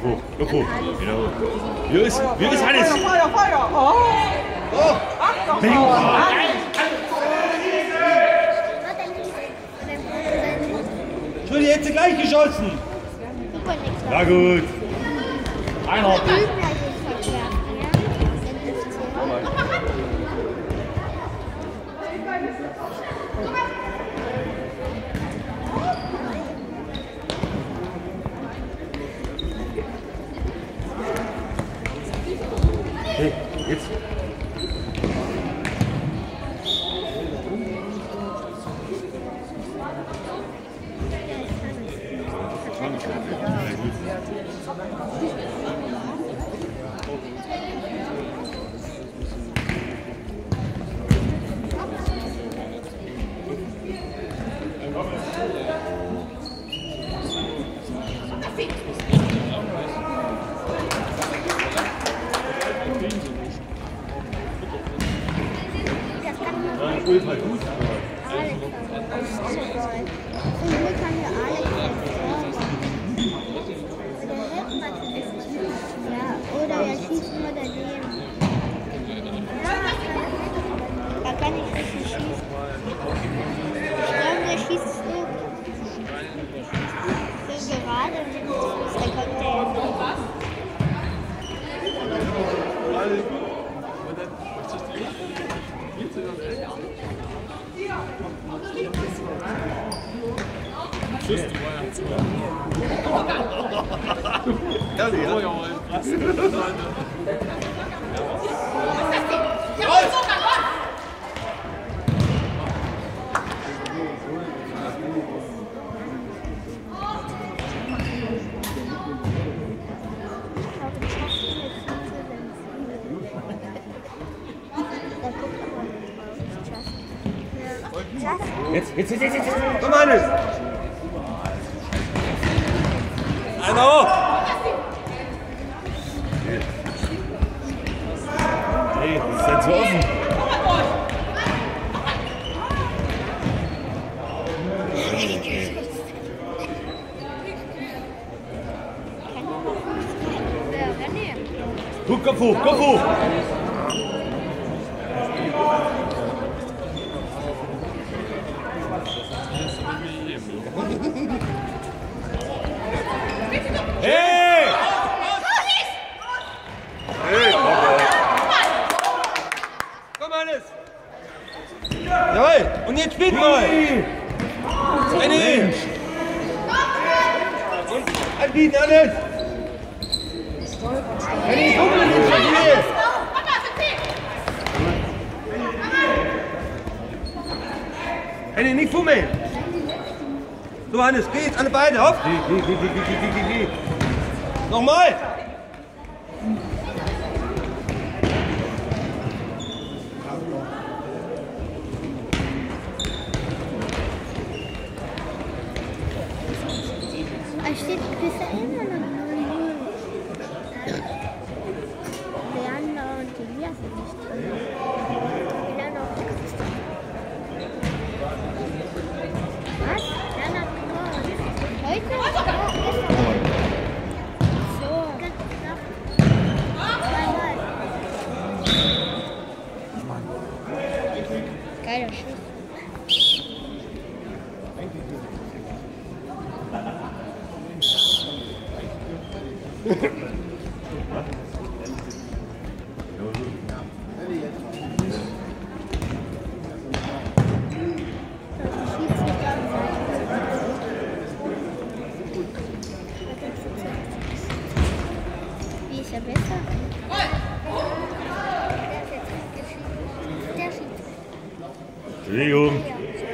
Kopf hoch. Genau. Wie ist alles? Feuer! Oh! Achtung! Schon jetzt gleich geschossen. Na gut. Einordnen. Hey, jetzt. Jetzt. Komm, Hannes! Einer hoch! Hey, was ist denn so offen? Guck, Kopf hoch! Hey! Hey! Komm, Hannes! Jawohl! Und jetzt spielt mal! Mensch! Und anbieten, Hannes! Henny, guck mal, nicht schon hier! Henny, nicht fummeln! So, Hannes, geh jetzt, alle beide, auf! Geh! Nochmal! Es steht bisher immer noch 0-0. Leander und Elias sind nicht drin. Leander und Elias. Was? Leander hat gewonnen. Heute? So. Zweimal. Geiler Schuss. Wie ist er besser? Der Schiedsrichter. Entschuldigung.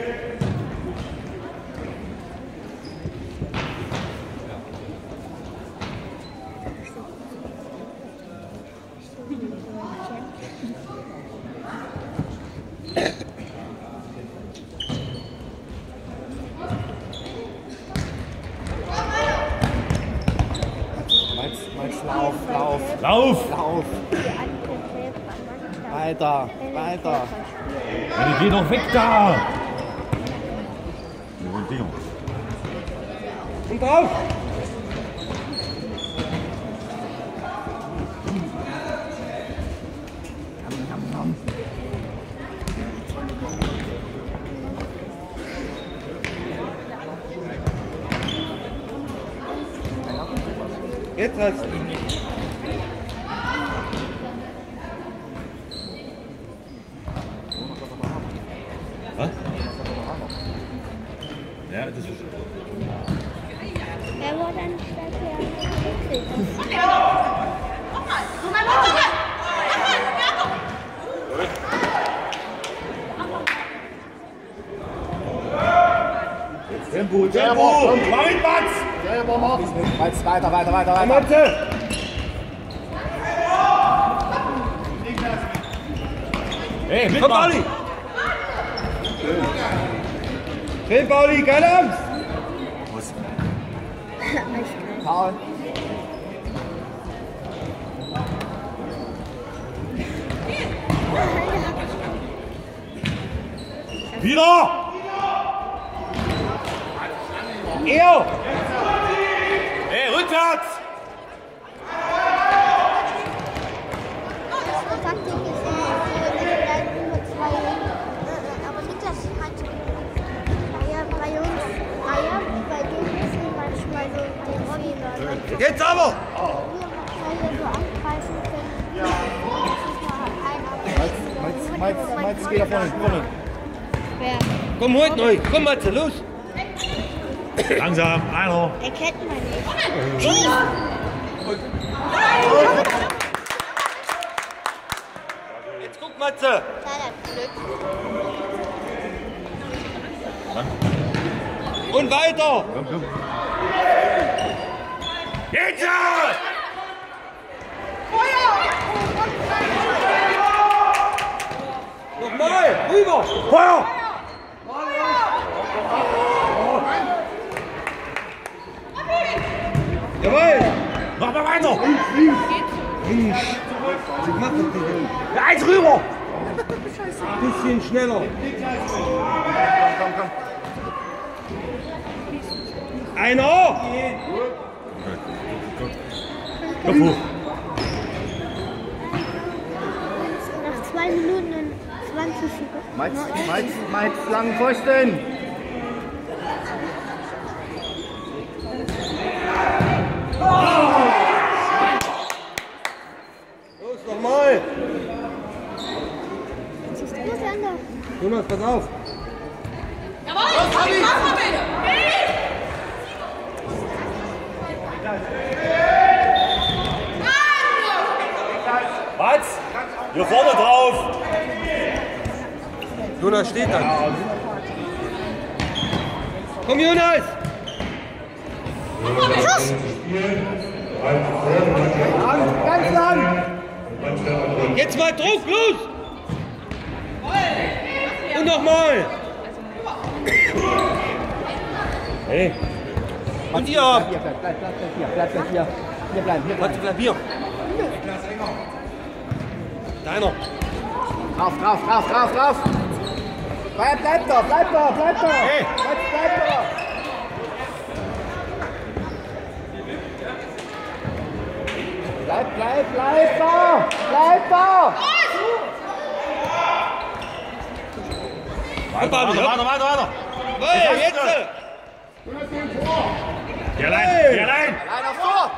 Lauf! Weiter! Ja, die gehen doch weg da! Und drauf! Jetzt hast du. Was? Ja, das ist schon. Er wurde dann Tempo, Tempo! Mach ihn, Mats! Selber machen! Mats, weiter! Matze! Hey, komm, Pauli! Schön, Pauli, keine Angst! Paul! Wieder! Er! Hey, rückwärts! Taktik ist nur zwei, aber Niklas hat bei uns, bei denen ist manchmal so die Rolli-Leute. Jetzt aber! Wir so angreifen können. Mats, geh da vorne. Wer? Komm, holt euch! Komm, Matze, los! Langsam, einer! Er kennt man nicht. Jetzt guck, Matze! Leider Glück. Und weiter! Komm. Jetzt! Nochmal! Rüber! Feuer! Jawohl! Mach mal weiter! Ja, eins rüber! Ein bisschen schneller! Komm. Einer! Kopf hoch! Nach 2 Minuten und 20 Sekunden. Mats, langen Pfosten! Los, nochmal! Was ist das anders? Jonas, pass auf! Mats! Hier vorne drauf! Jonas steht dann. Komm, Jonas! Ganz lang! Jetzt mal Druck, los! Und nochmal! Hey! Und ihr habt! Bleib hier. Hier bleiben. Warte, bleib hier! Deiner! Drauf! Bleib doch! Hey! Mats, bleib doch! Bleib da! Weiter! Hey, jetzt! Geh allein! Einer vor!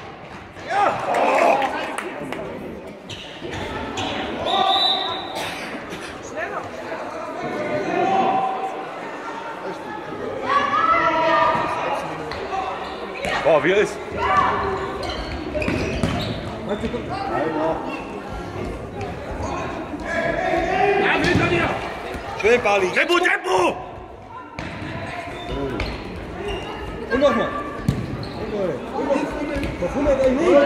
Boah, wie ist? Schön, Pauli. Tempo! Und nochmal. Verwundert euch nicht.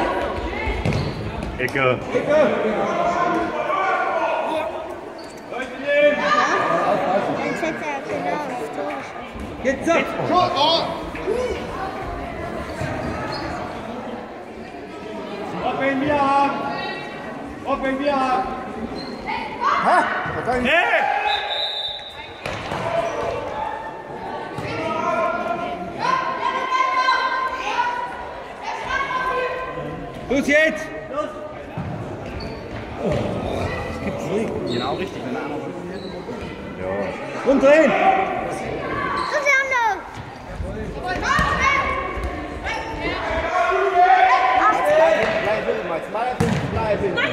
Ecke. Jetzt hätte er genau aufs Tor geschossen. Jetzt! Ob wenn wir haben! Hey! Los jetzt! Oh, das gibt's nicht. Genau richtig, wenn einer Ja. Umdrehen! Seite.